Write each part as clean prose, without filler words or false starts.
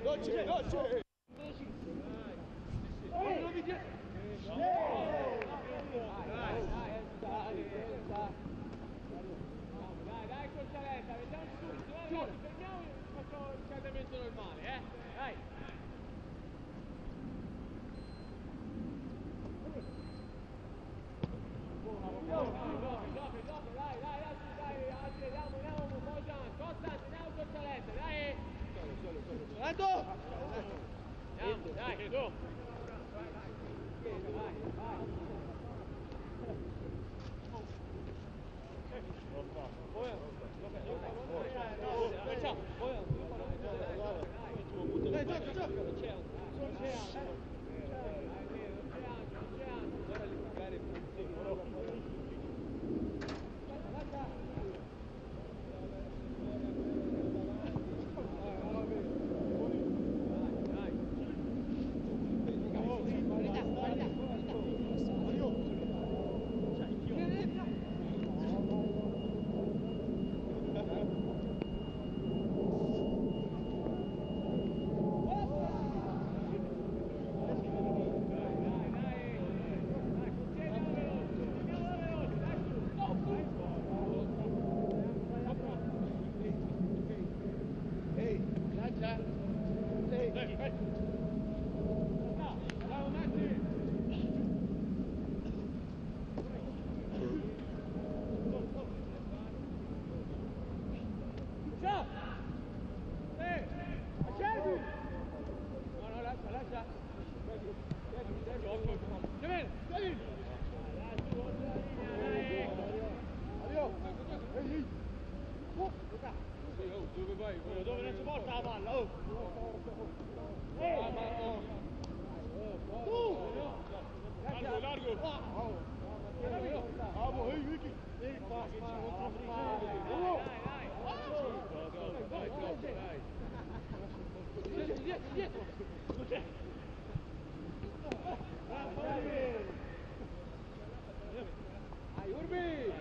Dai, Corcialetta, vediamo subito, ragazzi, fermiamo e faccio il riscaldamento normale, dai. Dopo, dai, andiamo, costante, andiamo Corcialetta, dai. Andiamo, dai, su. Dove non si porta la palla, oh! Largo! Bravo, ehi Vicky! Dai! Urbi!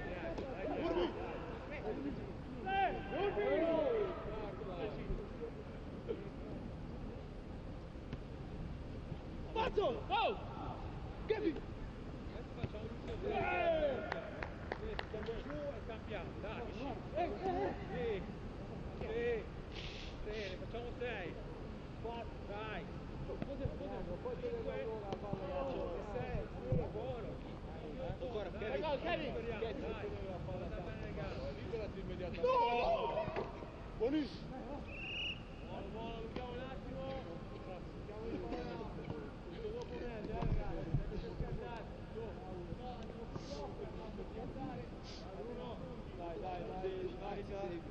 Pazzo! Oh! Kevin! Siamo giù e cambiamo, dai! Sì, facciamo 6! 4, dai! Poi 5, 6, buono! Ancora, Kevin! Liberati immediatamente! No! Buonissimo! Buono, allunghiamo un attimo! Andiamo in buona! Subito dopo me, ragazzi! Deve andare! Dai!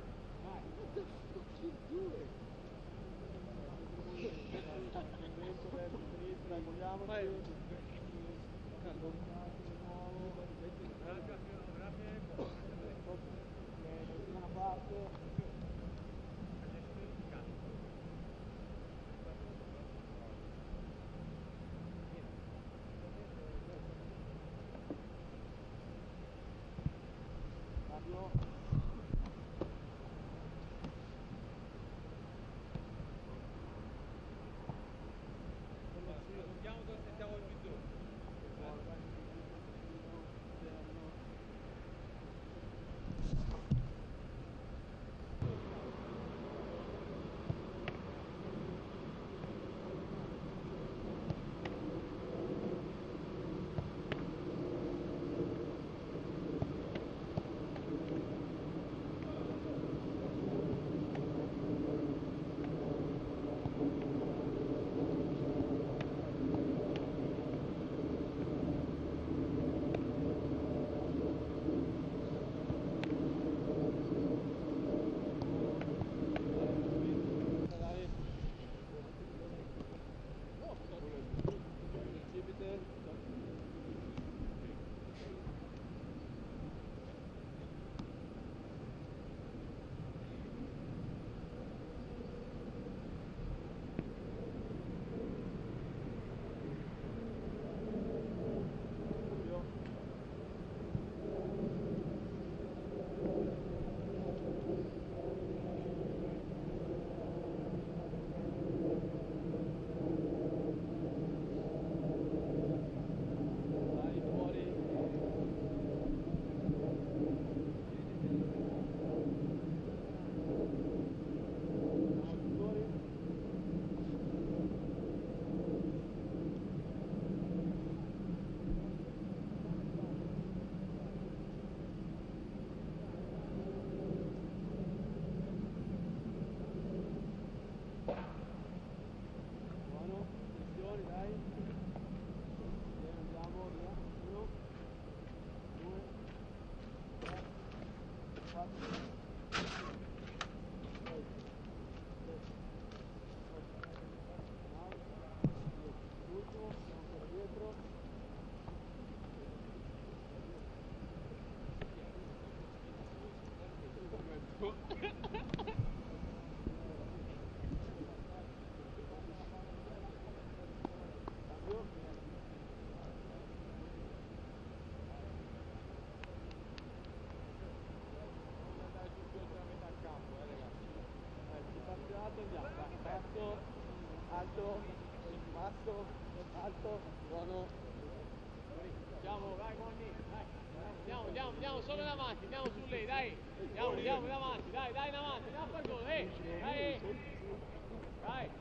alto, basso, alto, buono. Andiamo, vai Monni, dai. Andiamo solo davanti, andiamo su lei, dai. Andiamo davanti, dai, davanti, andiamo a far gol, dai. Dai, dai,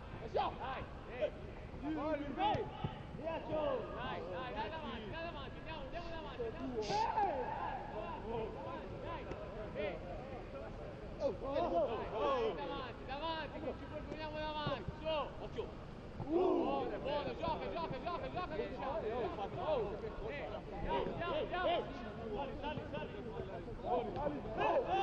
dai. Piaccio! Dai, davanti, andiamo davanti, andiamo. Davanti, che ci proponiamo davanti, su! Occhio! Buono, gioca, non c'è! Andiamo! Sali!